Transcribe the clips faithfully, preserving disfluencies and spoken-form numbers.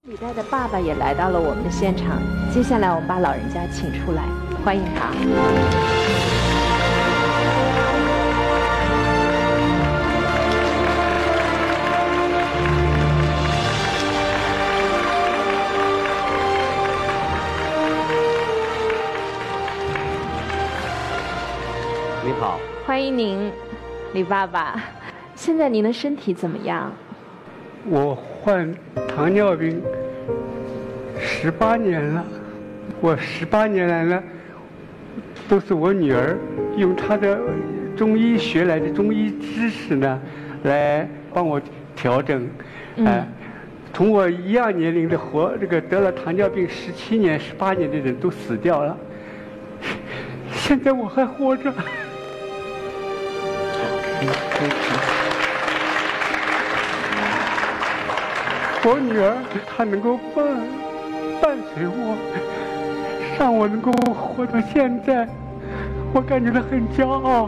李代的爸爸也来到了我们的现场，接下来我们把老人家请出来，欢迎他。 你好， 欢迎您，李爸爸。现在您的身体怎么样？ 我患糖尿病十八年了，我十八年来呢，都是我女儿用她的中医学来的中医知识呢，来帮我调整。哎、呃，同我一样年龄的活这个得了糖尿病十七年、十八年的人都死掉了，现在我还活着。我女儿她能够伴伴随我，让我能够活到现在，我感觉到很骄傲。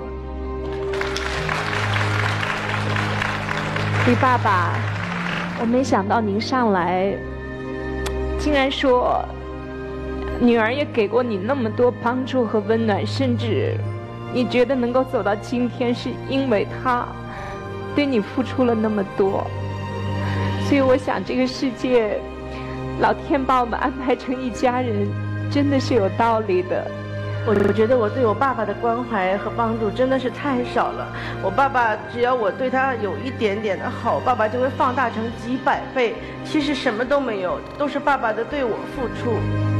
李爸爸，我没想到您上来，竟然说女儿也给过你那么多帮助和温暖，甚至你觉得能够走到今天，是因为她对你付出了那么多。所以我想这个世界老天把我们安排成一家人真的是有道理的。 我觉得我对我爸爸的关怀和帮助真的是太少了，我爸爸只要我对他有一点点的好，爸爸就会放大成几百倍，其实什么都没有，都是爸爸的对我付出。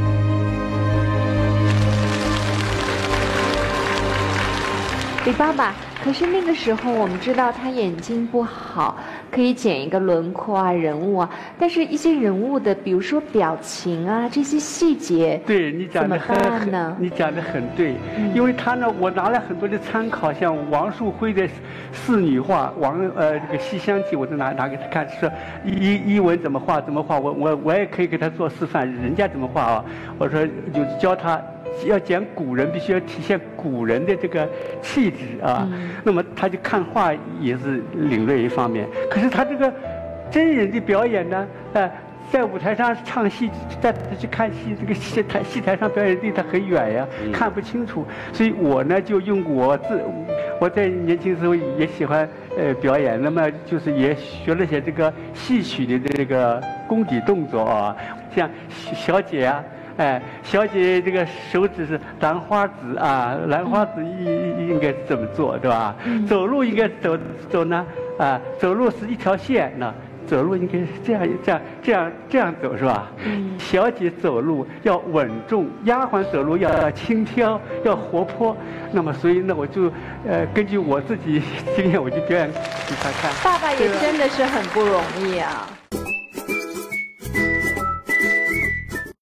李爸爸，可是那个时候我们知道他眼睛不好，可以剪一个轮廓啊、人物啊，但是一些人物的，比如说表情啊这些细节， 对你讲的很很，你讲的很对，嗯、因为他呢，我拿了很多的参考，像王树辉的仕女画，王呃这个《西厢记》，我都拿拿给他看，说一一文怎么画怎么画，我我我也可以给他做示范，人家怎么画啊，我说就教他。要讲古人，必须要体现古人的这个气质啊。嗯、那么他就看画也是领略一方面。可是他这个真人的表演呢，呃，在舞台上唱戏，再去看戏，这个戏台戏台上表演离他很远呀，嗯、看不清楚。所以我呢就用我自我在年轻时候也喜欢呃表演，那么就是也学了些这个戏曲的这个功底动作啊，像小姐啊。哎，小姐，这个手指是兰花指啊，兰花指应应该怎么做，对吧？嗯、走路应该走走呢，啊，走路是一条线呢，走路应该是这样这样这样这样走，是吧？嗯、小姐走路要稳重，丫鬟走路要轻佻，要活泼。那么，所以呢，我就呃根据我自己经验，我就表演给他看。 爸爸也真的是很不容易啊。